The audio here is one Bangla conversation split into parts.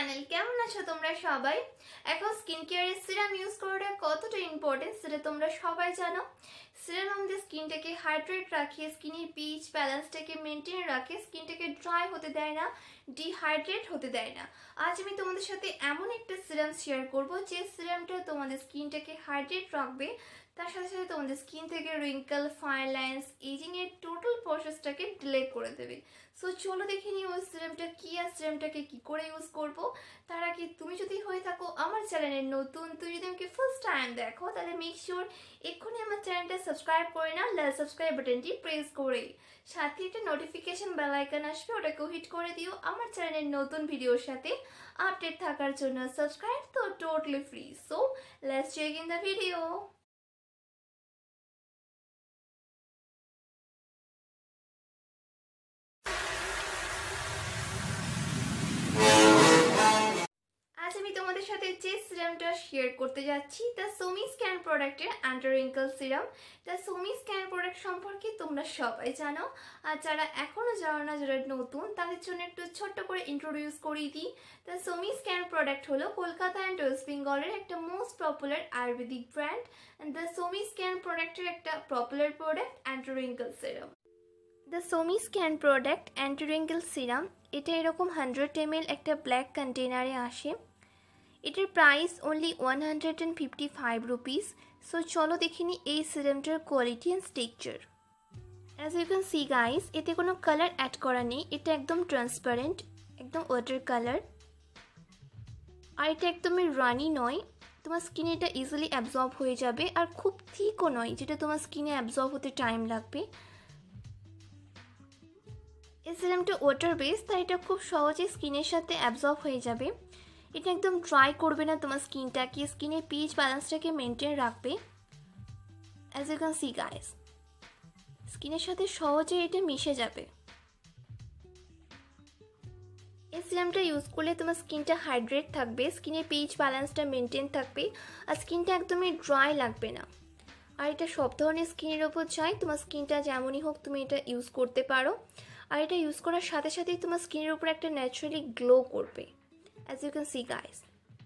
চ্যানেল কেমন আছো তোমরা সবাই? এখন স্কিন কেয়ারের সিরাম ইউজ করাটা কতটা ইম্পর্টেন্ট সেটা তোমরা সবাই জানো। সিরাম আমাদের স্কিনটাকে হাইড্রেট রাখে, স্কিনের পিএইচ ব্যালেন্সটাকে মেনটেন রাখে, স্কিনটাকে ড্রাই হতে দেয় না, ডিহাইড্রেট হতে দেয় না। আজ আমি তোমাদের সাথে এমন একটা সিরাম শেয়ার করব যে সিরামটা তোমাদের স্কিনটাকে হাইড্রেট রাখবে, তার সাথে সাথে তোমাদের স্কিন থেকে রিঙ্কেল, ফাইন লাইন্স, এজিং এর টোটাল প্রসেসটাকে ডিলে করে দেবে। সো চলো দেখে নিই ওই সিরামটা কি আর সিরামটাকে কি করে ইউজ করব। তার আগে তুমি যদি হয়ে থাকো আমার চ্যানেলের নতুন, তুমি যদি আমাকে ফার্স্ট টাইম দেখো তাহলে মেক শিওর এক্ষুনি আমার চ্যানেলটা সাবস্ক্রাইব করে নাও, লাল সাবস্ক্রাইব বাটনটি প্রেস করে সাথে একটা নোটিফিকেশন বেল আইকন আসবে, ওটাকেও হিট করে দিও আমার চ্যানেলের নতুন ভিডিওর সাথে আপডেট থাকার জন্য। সাবস্ক্রাইব তো totally free. So let's check in the video. আজ আমি তোমাদের সাথে যে সিরামটা শেয়ার করতে যাচ্ছি দ্য সোমি স্ক্যান প্রোডাক্টের anti wrinkle serum. The Somi scan product সম্পর্কে তোমরা সবাই জানো, আর যারা এখনও জানো না, যারা নতুন তাদের জন্য একটু ছোট্ট করে ইন্ট্রোডিউস করিয়ে দিই। দ্য সোমি স্ক্যান প্রোডাক্ট হলো কলকাতা অ্যান্ড ওয়েস্ট বেঙ্গলের একটা most popular ayurvedic brand. The Somi scan প্রোডাক্টের একটা popular product anti wrinkle serum. The Somi scan product anti wrinkle serum এটা এরকম 100 ml একটা ব্ল্যাক কন্টেনারে আসে। এটার প্রাইস অনলি 155 রুপিস। সো চলো দেখিনি এই সিরামটার quality and texture. As you can see guys, এতে কোনো কালার অ্যাড করা নেই, এটা একদম ট্রান্সপারেন্ট, একদম ওয়াটার কালার। আর এটা একদমই রানি নয়, তোমার স্কিনে এটা ইজিলি অ্যাবজর্ব হয়ে যাবে। আর খুব থিকও নয় যেটা তোমার স্কিনে অ্যাবজর্ব হতে টাইম লাগবে। এই সিরামটা ওয়াটার বেস, তাই এটা খুব সহজে স্কিনের সাথে অ্যাবজর্ব হয়ে যাবে। এটা একদম ড্রাই করবে না তোমার স্কিনটাকে, স্কিনের পিএইচ ব্যালেন্সটাকে মেনটেন রাখবে। As you can see guys, স্কিনের সাথে সহজে এটা মিশে যাবে। এই সিরামটা ইউজ করলে তোমার স্কিনটা হাইড্রেট থাকবে, স্কিনের পিএইচ ব্যালেন্সটা মেনটেন থাকবে, আর স্কিনটা একদমই ড্রাই লাগবে না। আর এটা সব ধরনের স্কিনের ওপর চাই, তোমার স্কিনটা যেমনই হোক তুমি এটা ইউজ করতে পারো। আর এটা ইউজ করার সাথে সাথেই তোমার স্কিনের উপর একটা ন্যাচারালি গ্লো করবে। As you can see guys,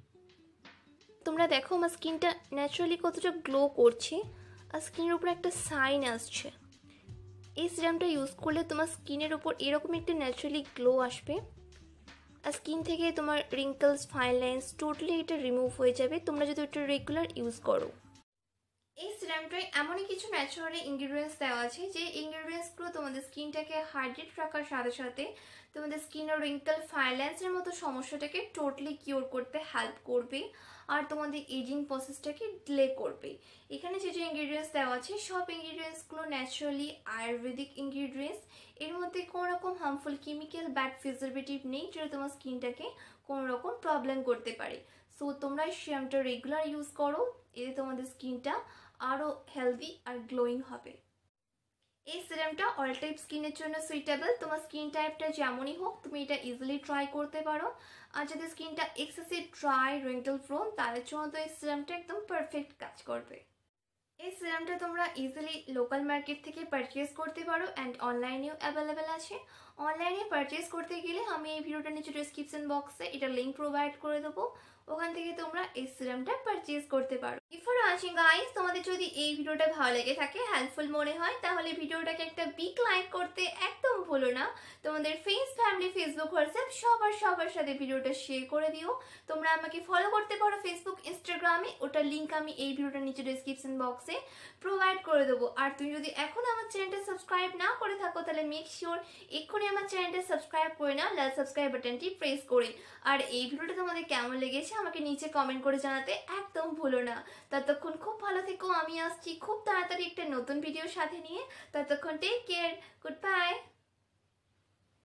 তোমরা দেখো আমার স্কিনটা ন্যাচারালি কতটা গ্লো করছে, আর স্কিনের উপর একটা সাইন আসছে। এই সিরামটা ইউজ করলে তোমার স্কিনের উপর এরকম একটা ন্যাচারালি গ্লো আসবে, আর স্কিন থেকে তোমার রিঙ্কলস, ফাইন লাইন্স টোটালি এটা রিমুভ হয়ে যাবে তোমরা যদি এটা রেগুলার ইউজ করো। এই সিরামটায় এমনই কিছু ন্যাচারালি ইনগ্রিডিয়েন্টস দেওয়া আছে যে ইনগ্রিডিয়েন্টসগুলো তোমাদের স্কিনটাকে হাইড্রেট রাখার সাথে সাথে তোমাদের স্কিনের রিঙ্কেল, ফাইন লাইন্সের মতো সমস্যাটাকে টোটালি কিওর করতে হেল্প করবে, আর তোমাদের এজিং প্রসেসটাকে ডিলে করবে। এখানে যে যে ইনগ্রিডিয়েন্টস দেওয়া আছে সব ইনগ্রিডিয়েন্টসগুলো ন্যাচারালি আয়ুর্বেদিক ইনগ্রিডিয়েন্টস। এর মধ্যে কোনো রকম হার্মফুল কেমিক্যাল, ব্যাড প্রিজারভেটিভ নেই যেটা তোমার স্কিনটাকে কোনো রকম প্রবলেম করতে পারে। সো তোমরা এই সিরামটা রেগুলার ইউজ করো, এতে তোমাদের স্কিনটা আরও হেলদি আর গ্লোয়িং হবে। এই সিরামটা অল টাইপ স্কিনের জন্য সুইটেবল, তোমার স্কিন টাইপটা যেমনই হোক তুমি এটা ইজিলি ট্রাই করতে পারো। আর যদি স্কিনটা এক্সেসিভ ড্রাই, রিঙ্কেল প্রোন, তাদের জন্য তো এই সিরামটা একদম পারফেক্ট কাজ করবে। এই সিরামটা তোমরা ইজিলি লোকাল মার্কেট থেকে পারচেজ করতে পারো অ্যান্ড অনলাইনেও অ্যাভেলেবেল আছে। অনলাইনে পারচেজ করতে গেলে আমি এই ভিডিওটা নিচে ডিসক্রিপশন বক্সে এটা লিঙ্ক প্রোভাইড করে দেবো, ওখান থেকে তোমরা এই সিরামটা পারচেজ করতে পারো। বিফোর ওয়াচিং গাইস, তোমাদের যদি এই ভিডিওটা ভালো লেগে থাকে, হেল্পফুল মনে হয়, তাহলে ভিডিওটাকে একটা বিগ লাইক করতে একদম ভুলো না। তোমাদের ফ্রেন্ডস, ফ্যামিলি, ফেসবুক, হোয়াটসঅ্যাপ সবার সাথে ভিডিওটা শেয়ার করে দিও। তোমরা আমাকে ফলো করতে পারো ফেসবুক, ইনস্টাগ্রামে, ওটার লিঙ্ক আমি এই ভিডিওটার নিচে ডিসক্রিপশন বক্সে প্রোভাইড করে দেবো। আর তুমি যদি এখন আমার চ্যানেলটা সাবস্ক্রাইব না করে থাকো তাহলে মেক শিওর এক্ষুনি আমার চ্যানেলটা সাবস্ক্রাইব করে নাও, লাল সাবস্ক্রাইব বাটনটি প্রেস করে। আর এই ভিডিওটা তোমাদের কেমন লেগেছে আমাকে নিচে কমেন্ট করে জানাতে একদম ভুলো না। ততক্ষণ খুব ভালো থেকো, আমি আসছি খুব তাড়াতাড়ি একটা নতুন ভিডিওর সাথে নিয়ে। ততক্ষণ টেক কেয়ার, গুড বাই।